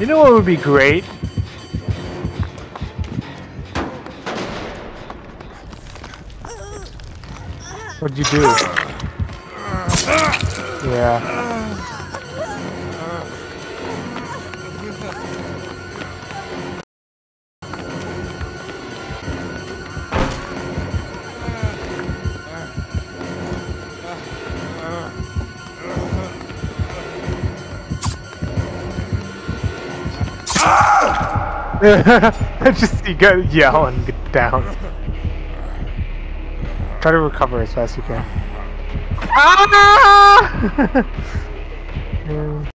You know what would be great? What'd you do? Yeah. Just you gotta yell and get down. Try to recover as fast as you can. Ah!